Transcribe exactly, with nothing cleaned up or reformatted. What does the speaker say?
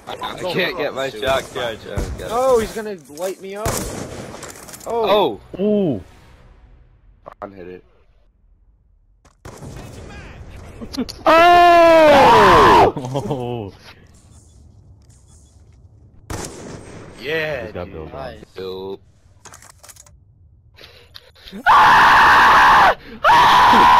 I can't get my shotgun. Oh, he's gonna light me up. Oh! Oh! Ooh! I hit it. Oh! Oh! Yeah, He's got dude. Bill Nice. Bill. Ah! Ah!